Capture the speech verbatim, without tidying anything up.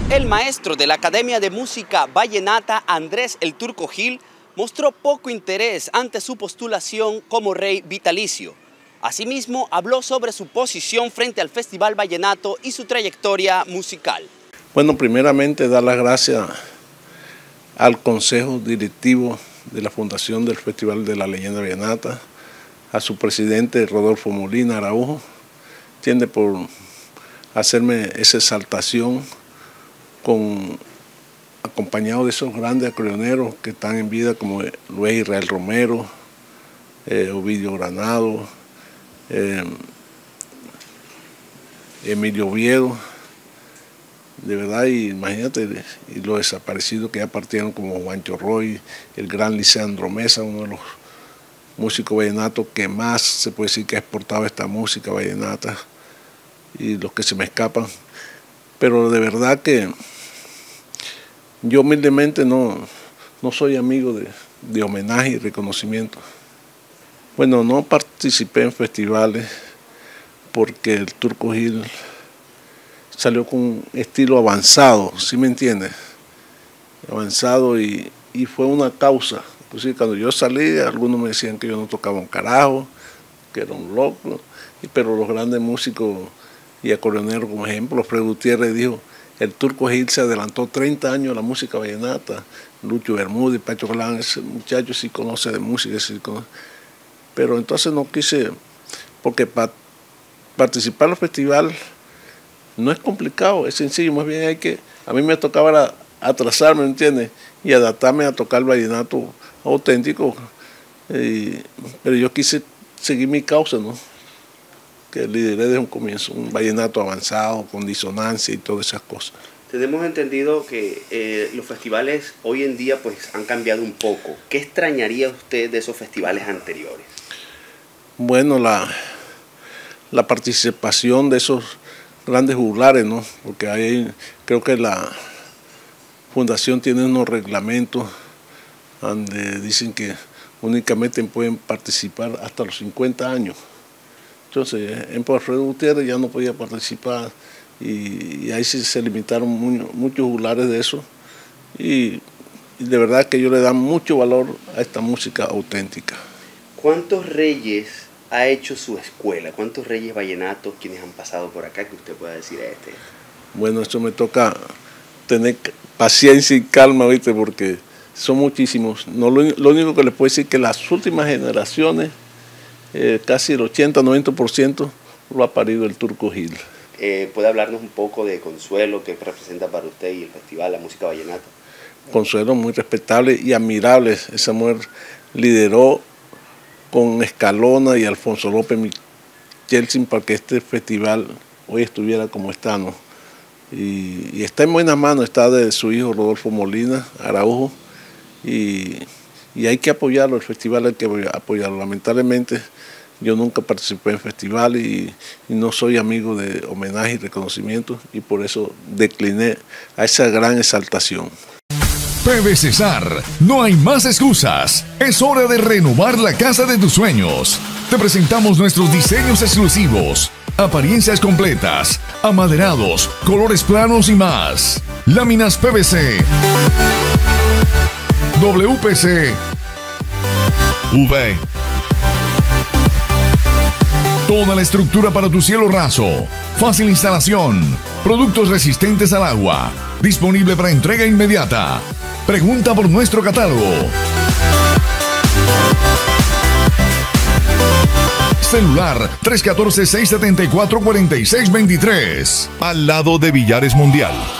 El maestro de la Academia de Música Vallenata, Andrés El Turco Gil, mostró poco interés ante su postulación como rey vitalicio. Asimismo, habló sobre su posición frente al Festival Vallenato y su trayectoria musical. Bueno, primeramente dar las gracias al Consejo Directivo de la Fundación del Festival de la Leyenda Vallenata, a su presidente Rodolfo Molina Araujo, tiende por hacerme esa exaltación con, acompañado de esos grandes acordeoneros que están en vida como Luis Israel Romero, eh, Ovidio Granado, eh, Emilio Oviedo, de verdad, y imagínate, y los desaparecidos que ya partieron como Juancho Roy, el gran Lisandro Mesa, uno de los músicos vallenatos que más se puede decir que ha exportado esta música vallenata, y los que se me escapan. Pero de verdad que yo humildemente no, no soy amigo de, de homenaje y reconocimiento. Bueno, no participé en festivales porque el Turco Gil salió con un estilo avanzado, ¿sí me entiendes? Avanzado y, y fue una causa. Pues cuando yo salí, algunos me decían que yo no tocaba un carajo, que era un loco, pero los grandes músicos y acordeoneros, como ejemplo, Fred Gutiérrez dijo, el Turco Gil se adelantó treinta años a la música vallenata. Lucho Bermúdez, Pacho Galán, ese muchacho sí conoce de música, sí conoce. Pero entonces no quise, porque para participar en los festivales no es complicado, es sencillo, más bien hay que, a mí me tocaba atrasarme, ¿me entiendes? Y adaptarme a tocar el vallenato auténtico, eh, pero yo quise seguir mi causa, ¿no? Que lideré desde un comienzo, un vallenato avanzado, con disonancia y todas esas cosas. Tenemos entendido que eh, los festivales hoy en día pues han cambiado un poco. ¿Qué extrañaría usted de esos festivales anteriores? Bueno, la, la participación de esos grandes juglares, ¿no? Porque hay, creo que la fundación tiene unos reglamentos donde dicen que únicamente pueden participar hasta los cincuenta años. Entonces, en Fred Gutiérrez ya no podía participar y, y ahí sí se limitaron muy, muchos juglares de eso. Y, y de verdad que ellos le dan mucho valor a esta música auténtica. ¿Cuántos reyes ha hecho su escuela? ¿Cuántos reyes vallenatos quienes han pasado por acá que usted pueda decir a este? Bueno, esto me toca tener paciencia y calma, ¿viste? Porque son muchísimos. No, lo, lo único que les puedo decir es que las últimas generaciones, eh, casi el ochenta a noventa por ciento lo ha parido el Turco Gil. Eh, ¿Puede hablarnos un poco de Consuelo, que representa para usted y el festival, la música vallenata? Consuelo, muy respetable y admirable. Esa mujer lideró con Escalona y Alfonso López Michelsin para que este festival hoy estuviera como está, ¿no? Y, y está en buenas manos, está de su hijo Rodolfo Molina Araujo, y, y hay que apoyarlo, el festival hay que apoyarlo. Lamentablemente yo nunca participé en festival y, y no soy amigo de homenaje y reconocimiento, y por eso decliné a esa gran exaltación. P V Cesar, no hay más excusas. Es hora de renovar la casa de tus sueños. Te presentamos nuestros diseños exclusivos, apariencias completas, amaderados, colores planos y más. Láminas P V C, W P C, U V. Toda la estructura para tu cielo raso. Fácil instalación. Productos resistentes al agua. Disponible para entrega inmediata. Pregunta por nuestro catálogo. Celular tres uno cuatro, seis siete cuatro, cuatro seis dos tres. Al lado de Villares Mundial.